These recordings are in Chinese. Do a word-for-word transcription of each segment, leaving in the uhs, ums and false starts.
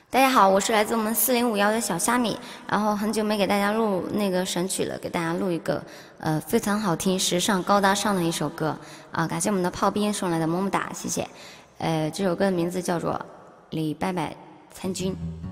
大家好，我是来自我们四零五幺的小虾米，然后很久没给大家录那个神曲了，给大家录一个呃非常好听、时尚高大上的一首歌啊！感谢我们的炮兵送来的么么哒，谢谢。呃，这首歌的名字叫做《李伯伯参军》。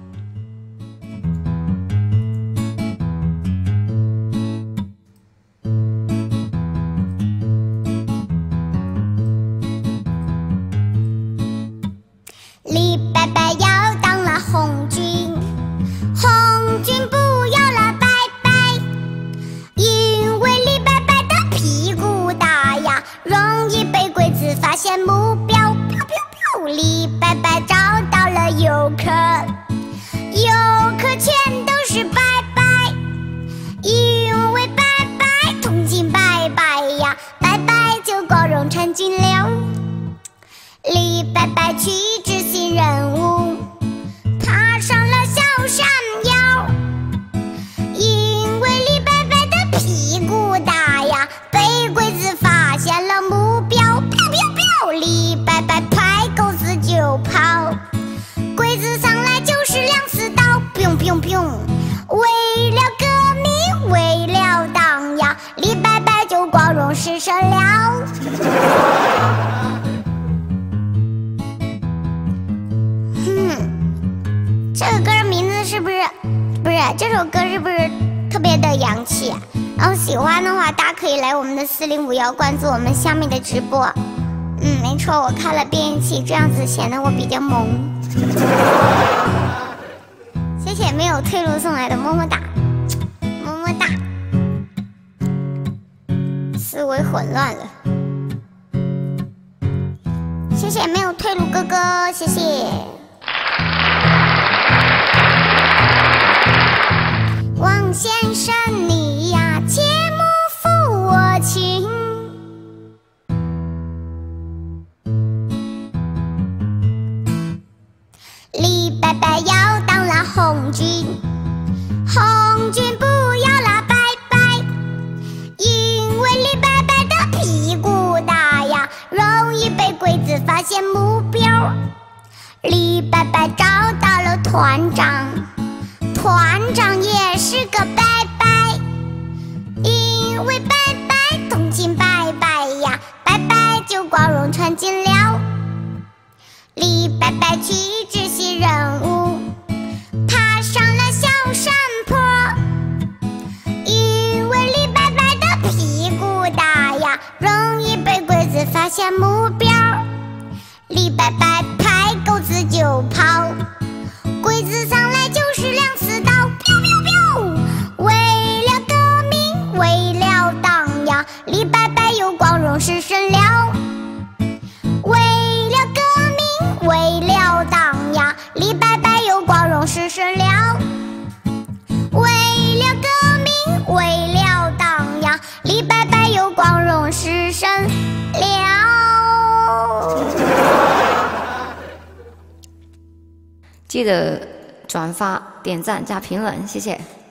李伯伯要当了红军，红军不要了拜拜，因为李伯伯的屁股大呀，容易被鬼子发现目标。飘飘飘，李伯伯找到了游客，游客全都是拜拜，因为拜拜同情拜拜呀，拜拜就光荣参军了。李伯伯去执行任务，爬上了小山腰，因为李伯伯的屁股大呀，被鬼子发现了目标。飘飘飘，李伯伯拍钩子就跑，鬼子上来就是两刺刀。砰砰砰，为了革命，为了党呀，李伯伯就光荣失身了。这个歌名字是不是不是这首歌是不是特别的洋气啊？然后喜欢的话，大家可以来我们的四零五幺关注我们下面的直播。嗯，没错，我开了变音器，这样子显得我比较萌。谢谢没有退路送来的么么哒，么么哒。思维混乱了，谢谢没有退路哥哥，谢谢。王先生你呀，切莫负我情，李伯伯要当了红军，红军不要了拜拜，因为李伯伯的屁股大呀，容易被鬼子发现目标。李伯伯找到了团长，团长也是个拜拜，因为拜拜同情拜拜呀，拜拜就光荣参军了。李伯伯去执行任务，爬上了小山坡，因为李伯伯的屁股大呀，容易被鬼子发现目标。李伯伯拍钩子就跑，鬼子上来就是两刺刀。飘飘飘，为了革命，为了党呀，李伯伯又光荣失身了。为了革命，为了党呀，李伯伯又光荣失身了。为了革命，为了党呀，李伯伯又光荣失身了。 记得转发、点赞加评论，谢谢。